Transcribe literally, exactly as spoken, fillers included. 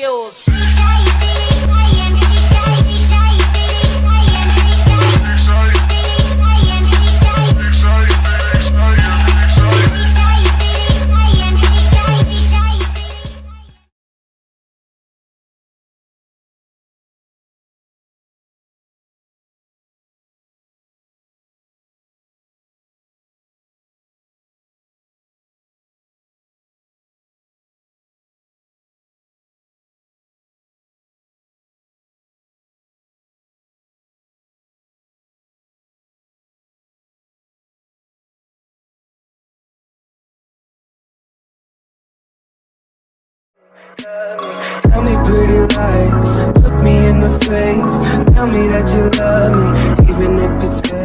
Deus. Tell me pretty lies, look me in the face. Tell me that you love me, even if it's fake.